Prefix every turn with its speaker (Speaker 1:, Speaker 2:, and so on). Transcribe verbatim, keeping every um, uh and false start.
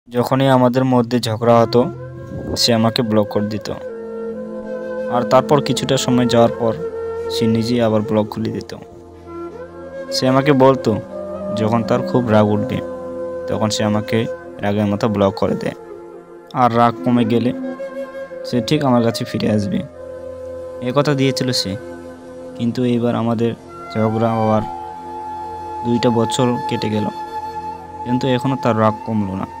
Speaker 1: যখনই আমাদের মধ্যে ঝগড়া হতো সে আমাকে ব্লক করে দিত। আর তারপর কিছুটা সময় যাওয়ার পর সে নিজেই আবার ব্লক খুলে দিত। সে আমাকে বলতো যখন তার খুব রাগ উঠবে তখন সে আমাকে রাগের মতো ব্লক করে দেয়, আর রাগ কমে গেলে সে ঠিক আমার কাছে ফিরে আসবে, এ কথা দিয়েছিল সে। কিন্তু এইবার আমাদের ঝগড়া হওয়ার দুইটা বছর কেটে গেল, কিন্তু এখনও তার রাগ কমলো না।